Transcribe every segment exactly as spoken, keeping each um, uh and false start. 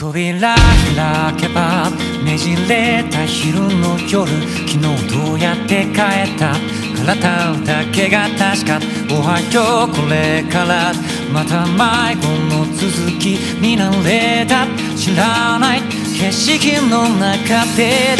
扉開けばねじれた昼の夜、昨日どうやって帰った体だけが確か。おはようこれからまた迷子の続き見慣れた知らない景色の中で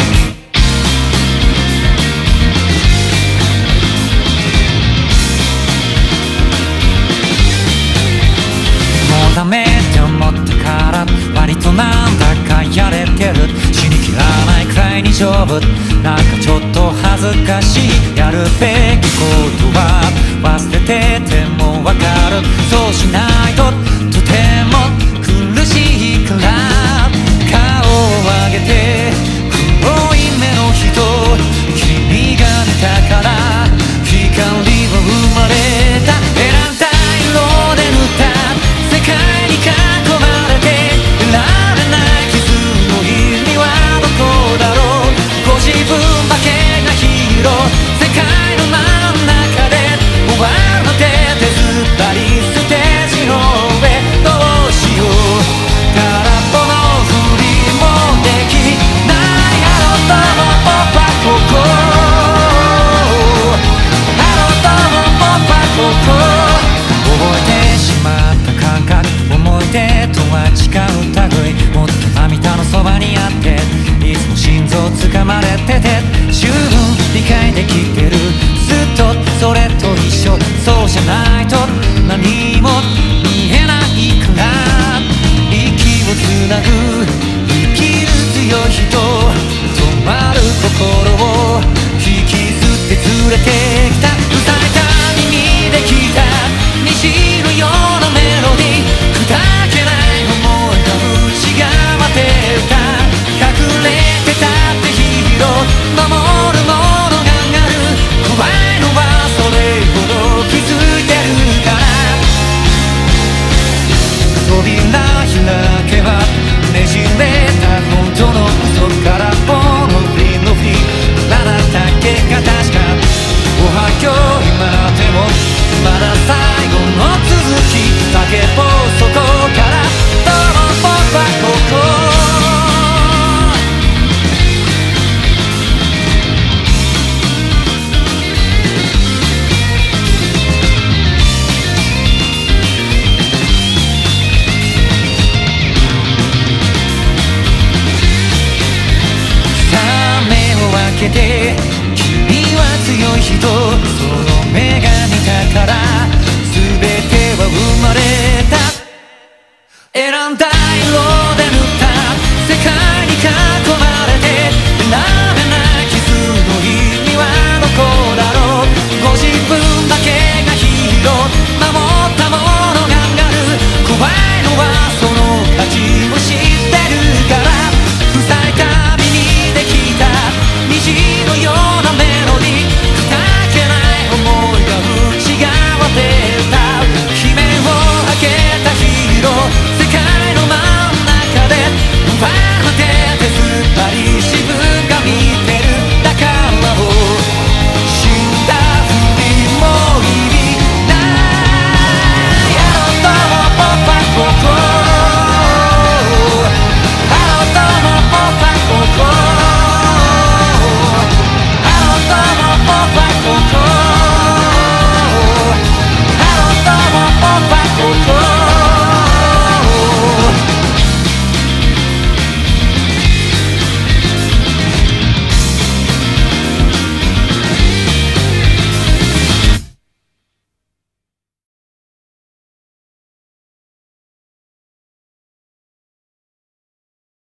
もうダメって思ったから割となんだかやれてる。死にきらないくらいに丈夫。なんかちょっと恥ずかしい。やるべきことは忘れててもわかる。そうしないととても苦しいから。顔を上げて黒い目の人、君が見たから光は生まれた。選んだ色で塗った世界に囲まれていられない傷の意味はどこだろう。ご自分だけがヒーロー。世界の真ん中で終わるまで手ずったりステージの上どうしよう。空っぽのふりもできないあのとも僕はここ。あのとも僕はここ。覚えてしまった感覚、思い出とは違う類。もっと涙のそばにあっていつも心臓つかまれてて十分理解できてる。ずっとそれと一緒。そうじゃないと何も見えないから。息をつなぐ生きる強い人、止まる心を引きずって連れてきた。塞いだ耳で聞いた虹のようなメロディー、砕けない想いが内側で歌う。隠れてたってヒーロー、守るものがある。怖いのはそれほど気づいてるから。扉開けばねじれた本当の嘘からぼのフリのフリ、体だけが確か。おはよう今でもまだ最後の続きだけぼ